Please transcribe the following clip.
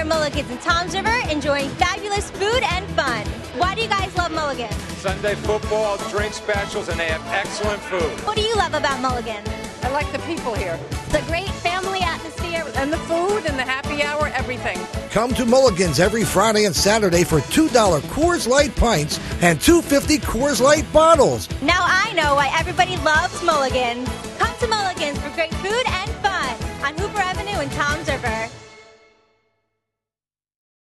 Mulligan's in Toms River, enjoying fabulous food and fun. Why do you guys love Mulligan? Sunday football, drink specials, and they have excellent food. What do you love about Mulligan? I like the people here. The great family atmosphere. And the food and the happy hour, everything. Come to Mulligan's every Friday and Saturday for $2 Coors Light pints and $2.50 Coors Light bottles. Now I know why everybody loves Mulligan. Come to Mulligan's for great food and fun on Hooper Avenue in Toms River.